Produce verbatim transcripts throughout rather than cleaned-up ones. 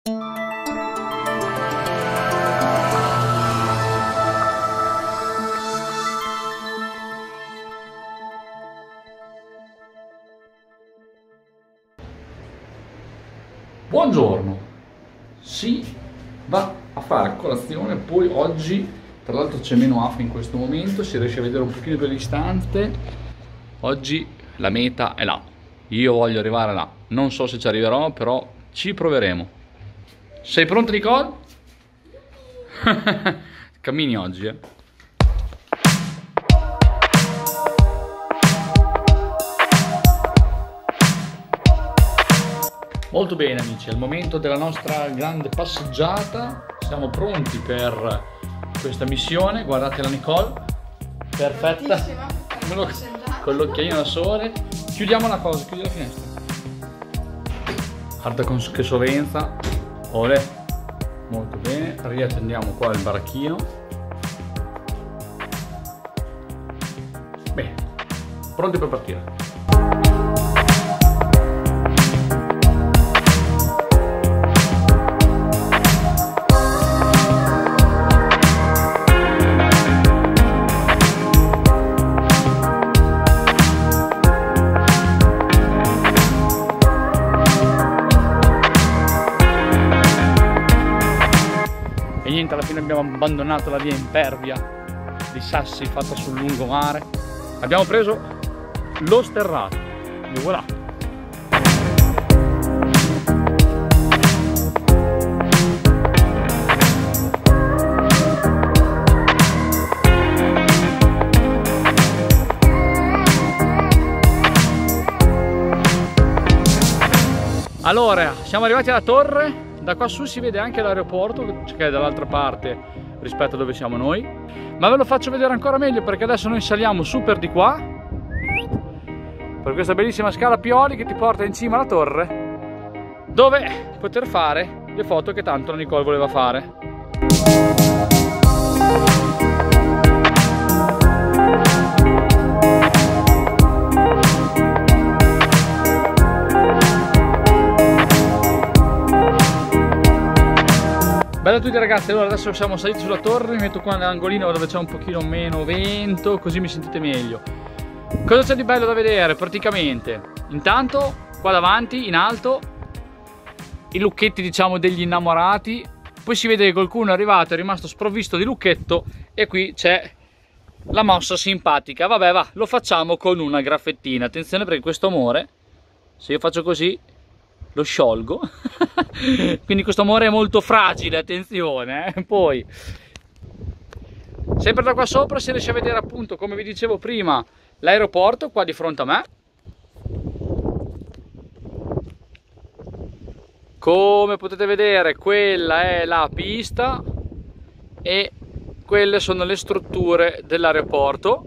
Buongiorno, si va a fare colazione, poi oggi tra l'altro c'è meno afa in questo momento, si riesce a vedere un pochino più distante. Oggi la meta è là, io voglio arrivare là, non so se ci arriverò, però ci proveremo. Sei pronto, Nicole? Cammini oggi, eh? Molto bene amici, è il momento della nostra grande passeggiata, siamo pronti per questa missione. Guardate la Nicole, perfetta, con l'occhiaino da sole. Chiudiamo la cosa, chiudi la finestra. Guarda con che sovenza, olè, molto bene, riattendiamo qua il baracchino. Bene, pronti per partire. E niente, alla fine abbiamo abbandonato la via impervia di sassi fatta sul lungomare. Abbiamo preso lo sterrato e voilà. Allora, siamo arrivati alla torre. Da qua su si vede anche l'aeroporto, che è dall'altra parte rispetto a dove siamo noi, ma ve lo faccio vedere ancora meglio perché adesso noi saliamo su per di qua, per questa bellissima scala a pioli che ti porta in cima alla torre, dove poter fare le foto che tanto la Nicole voleva fare. Bella a tutti ragazzi, allora adesso siamo saliti sulla torre, mi metto qua nell'angolino dove c'è un pochino meno vento, così mi sentite meglio. Cosa c'è di bello da vedere praticamente? Intanto qua davanti in alto i lucchetti diciamo degli innamorati, poi si vede che qualcuno è arrivato, è rimasto sprovvisto di lucchetto e qui c'è la mossa simpatica. Vabbè va, lo facciamo con una graffettina, attenzione perché questo amore, se io faccio così lo sciolgo. Quindi questo amore è molto fragile, attenzione, eh? Poi sempre da qua sopra si riesce a vedere appunto, come vi dicevo prima, l'aeroporto qua di fronte a me. Come potete vedere quella è la pista e quelle sono le strutture dell'aeroporto.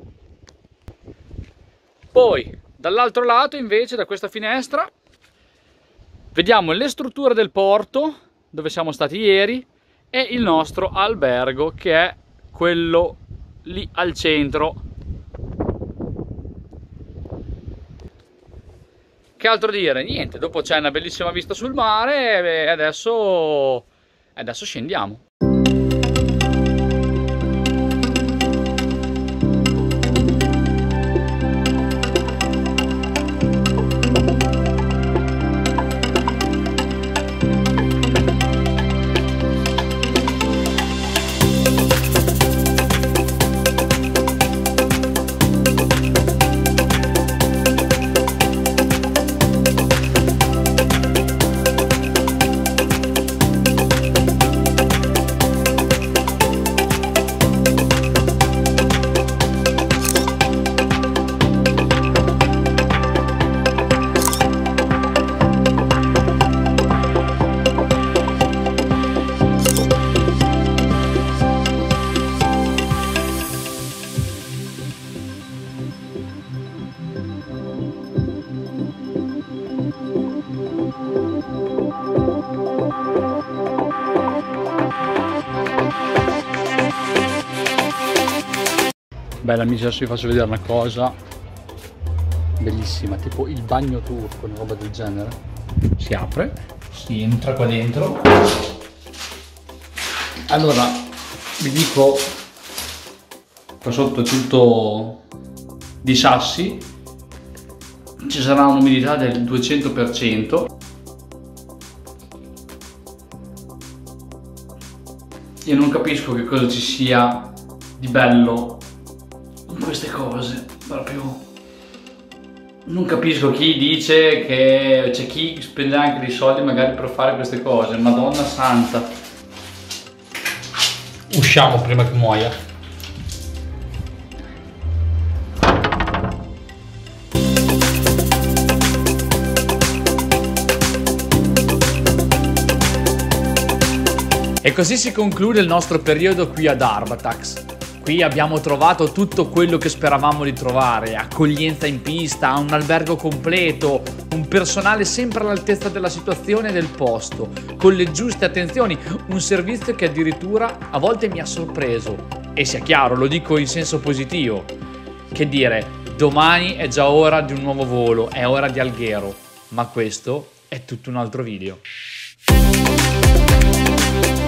Poi dall'altro lato invece, da questa finestra, vediamo le strutture del porto dove siamo stati ieri e il nostro albergo che è quello lì al centro. Che altro dire? Niente, dopo c'è una bellissima vista sul mare e adesso, adesso scendiamo. Bella amici, adesso vi faccio vedere una cosa bellissima, tipo il bagno turco, una roba del genere. Si apre, entra qua dentro. Allora vi dico, qua sotto è tutto di sassi, ci sarà un'umidità del duecento per cento. Io non capisco che cosa ci sia di bello in queste cose, proprio non capisco chi dice che c'è chi spende anche dei soldi magari per fare queste cose. Madonna santa, usciamo prima che muoia. E così si conclude il nostro periodo qui ad Arbatax. Qui abbiamo trovato tutto quello che speravamo di trovare: accoglienza in pista, un albergo completo, un personale sempre all'altezza della situazione e del posto, con le giuste attenzioni, un servizio che addirittura a volte mi ha sorpreso. E sia chiaro, lo dico in senso positivo. Che dire, domani è già ora di un nuovo volo, è ora di Alghero, ma questo è tutto un altro video.